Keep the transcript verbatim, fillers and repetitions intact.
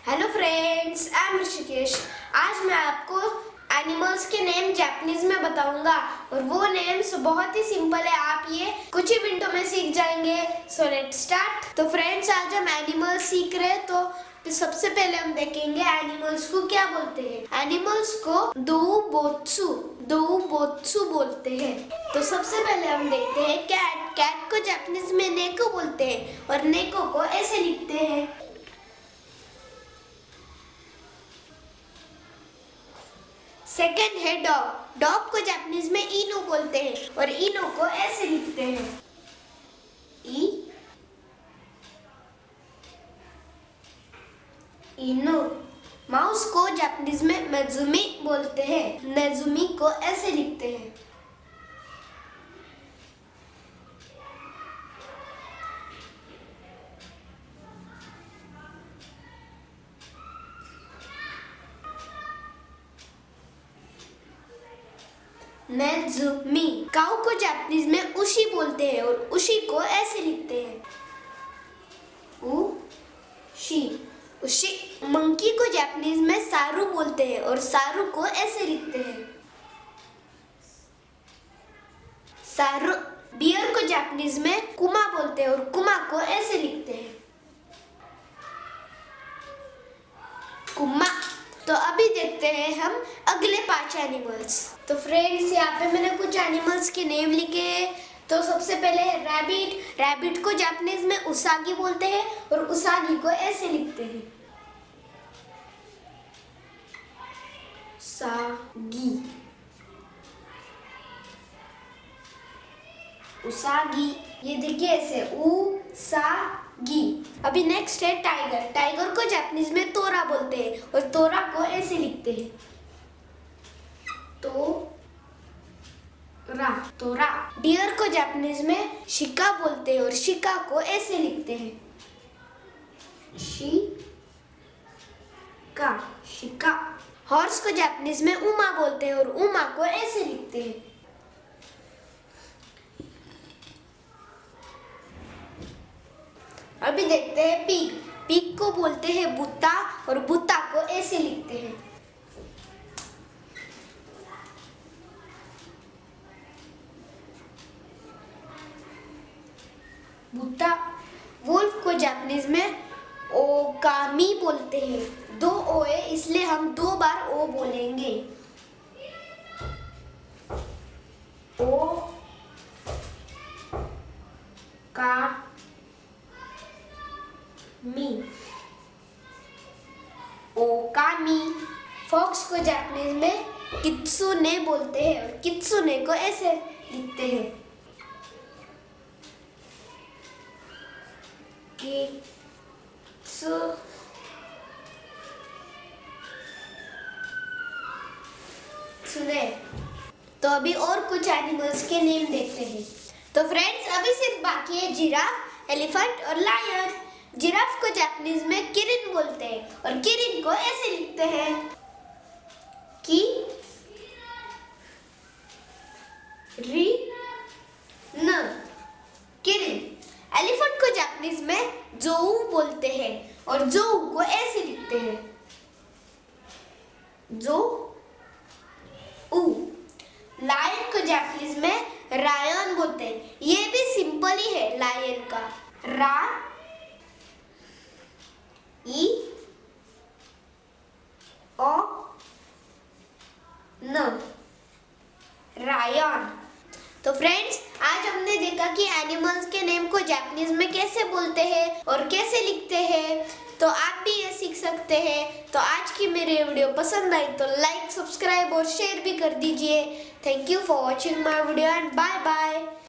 Hello friends, I am Rishikesh. आज मैं आपको एनिमल्स के नेम जापानीज में बताऊंगा और वो नेम्स बहुत ही सिंपल है। आप ये कुछ ही मिनटों में सीख जाएंगे। So let's start. तो फ्रेंड्स, आज हम एनिमल्स सीख रहे हैं। तो सबसे पहले हम देखेंगे एनिमल्स को क्या बोलते हैं। एनिमल्स को दोउबोत्सु दोउबोत्सु बोलते हैं। तो सबसे पहले हम देखते हैं कैट। कैट को जापानीज में नेको बोलते हैं और नेको को ऐसे लिखते हैं। सेकेंड है डॉग। डॉग को जापानीज में इनो बोलते हैं और इनो को ऐसे लिखते हैं, ई इनो। माउस को जापानीज में नेजुमी बोलते हैं। नेजुमी को ऐसे लिखते हैं, नेजुमी। काऊ को जापानीज में उशी बोलते हैं और उशी को ऐसे लिखते हैं, उशी उशी। मंकी को जापानीज में सारू बोलते हैं और सारू को ऐसे लिखते हैं, सारू। डियर को जापानीज में कुमा बोलते हैं और कुमा को ऐसे लिखते हैं, कुमा। तो अभी देखते हैं हम अगले पांच एनिमल्स। तो फ्रेंड्स, यहाँ पे मैंने कुछ एनिमल्स के नेम लिखे हैं। तो सबसे पहले है रैबिट। रैबिट को जापानीज में उसागी बोलते हैं और उसागी को ऐसे लिखते हैं, सागी उसागी। ये देखिए ऐसे उसागी। अभी नेक्स्ट है टाइगर। टाइगर को जापानीज में तोरा बोलते हैं और तोरा को ऐसे लिखते हैं, तो रा तोरा। डियर को जापानीज में शिका बोलते हैं और शिका को ऐसे लिखते हैं, शिका शिका। हॉर्स को जापानीज में उमा बोलते हैं और उमा को ऐसे लिखते हैं, अभी देखते हैं पिग। पिग को बोलते हैं बुत्ता और बुत्ता को ऐसे लिखते हैं, बुत्ता। वुल्फ को जापानीज में ओकामी बोलते हैं। दो ओ है इसलिए हम दो बार ओ बोलेंगे, ओ का मी ओकामी। फॉक्स को जापानीज में कित्सुने बोलते हैं और कित्सुने को ऐसे लिखते हैं, कित्सु। सुने। तो अभी और कुछ एनिमल्स के नेम देखते हैं। तो फ्रेंड्स, अभी सिर्फ बाकी है जिराफ, एलिफेंट और लायन। जिराफ को जापानीज में किरिन बोलते हैं और किरिन को ऐसे लिखते हैं, कि री न किरिन। एलिफेंट को जापानीज में जोऊ बोलते हैं और जोऊ को ऐसे लिखते हैं, जो ऊ। लायन को जापानीज में रायन बोलते हैं। ये भी सिंपल ही है लायन का, रा ई ओ न रायन। तो फ्रेंड्स, आज हमने देखा कि एनिमल्स के नेम को जापानीज में कैसे बोलते हैं और कैसे लिखते हैं। तो आप भी ये सीख सकते हैं। तो आज की मेरी वीडियो पसंद आई तो लाइक, सब्सक्राइब और शेयर भी कर दीजिए। Thank you for watching my video and bye bye.